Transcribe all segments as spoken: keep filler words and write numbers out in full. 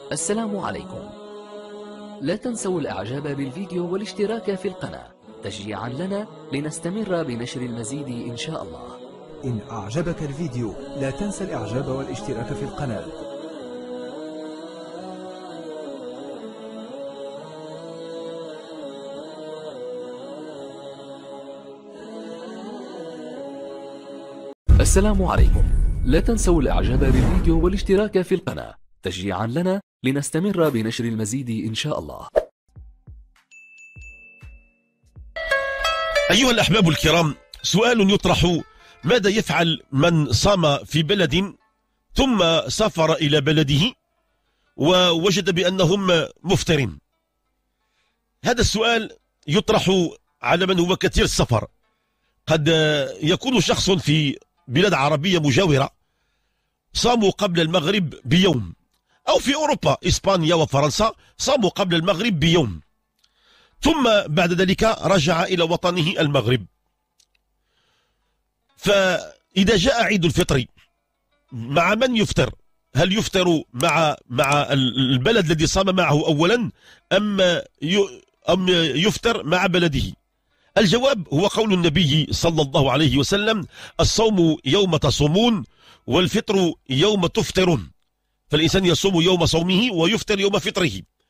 السلام عليكم. لا تنسوا الإعجاب بالفيديو والاشتراك في القناة تشجيعا لنا لنستمر بنشر المزيد إن شاء الله. إن أعجبك الفيديو لا تنسى الإعجاب والاشتراك في القناة. السلام عليكم. لا تنسوا الإعجاب بالفيديو والاشتراك في القناة تشجيعا لنا لنستمر بنشر المزيد إن شاء الله. أيها الأحباب الكرام، سؤال يطرح: ماذا يفعل من صام في بلد ثم سافر إلى بلده ووجد بأنهم مفطرين؟ هذا السؤال يطرح على من هو كثير السفر. قد يكون شخص في بلاد عربية مجاورة صاموا قبل المغرب بيوم، أو في أوروبا إسبانيا وفرنسا صاموا قبل المغرب بيوم، ثم بعد ذلك رجع إلى وطنه المغرب. فإذا جاء عيد الفطر مع من يفطر؟ هل يفطر مع مع البلد الذي صام معه أولا أم أم يفطر مع بلده؟ الجواب هو قول النبي صلى الله عليه وسلم: الصوم يوم تصومون والفطر يوم تفطرون. فالإنسان يصوم يوم صومه ويفطر يوم فطره.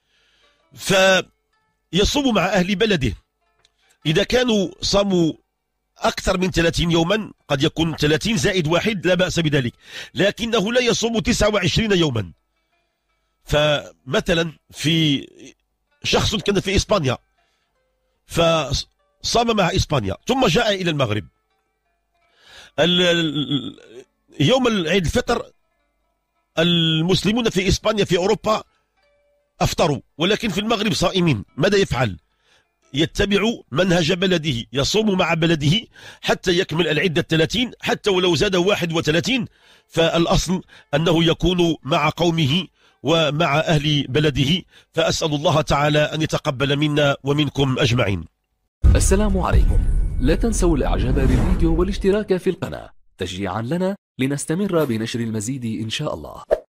فيصوم مع أهل بلده. إذا كانوا صاموا أكثر من ثلاثين يوما، قد يكون ثلاثين زائد واحد، لا بأس بذلك، لكنه لا يصوم تسعة وعشرين يوما. فمثلا في شخص كان في إسبانيا فصام مع إسبانيا ثم جاء إلى المغرب. يوم عيد الفطر المسلمون في إسبانيا في أوروبا أفطروا، ولكن في المغرب صائمين. ماذا يفعل؟ يتبع منهج بلده، يصوم مع بلده حتى يكمل العدة ثلاثين، حتى ولو زاد واحد وثلاثين فالأصل أنه يكون مع قومه ومع أهل بلده. فأسأل الله تعالى أن يتقبل منا ومنكم أجمعين. السلام عليكم. لا تنسوا الإعجاب بالفيديو والاشتراك في القناة تشجيعا لنا لنستمر بنشر المزيد إن شاء الله.